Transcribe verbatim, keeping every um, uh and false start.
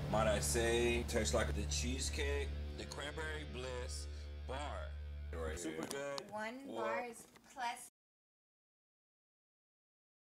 Might I say, tastes like the cheesecake, the cranberry bliss bar. Right, super good. One Or- bar is plus